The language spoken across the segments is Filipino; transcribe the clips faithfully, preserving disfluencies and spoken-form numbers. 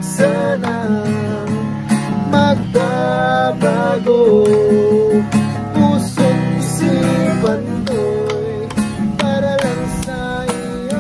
sanang magbabago. Puso't isipan ko'y para lang sa iyo.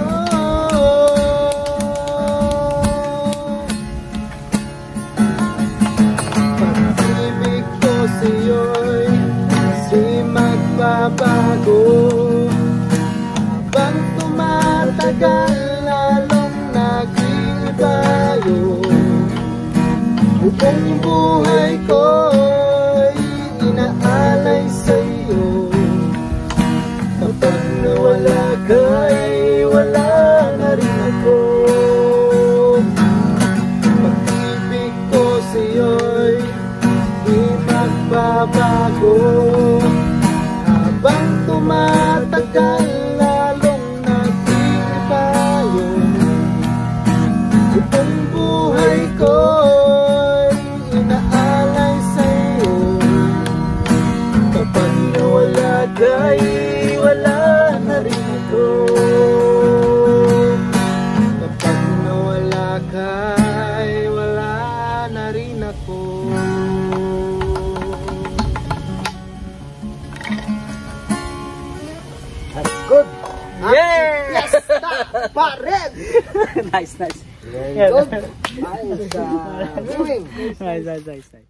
Pag-ibig ko sa'yo'y di magbabago. Habang tumatagal, lalong nag-iibayo. Buong buhay ko'y inaalay sa'yo. Kapag nawala ka'y wala na rin ako. Pag-ibig ko sa'yo'y di magbabago. Habang tumatagal, lalong nag-iibayo. Buong buhay ko'y inaalay sa'yo. Kapag nawala ka'y wala na rin ako. Kapag nawala ka'y wala na rin ako. That's good. Yes! Pared! Nice, nice. Very good. Nice. Uh, Nice, nice, nice, nice.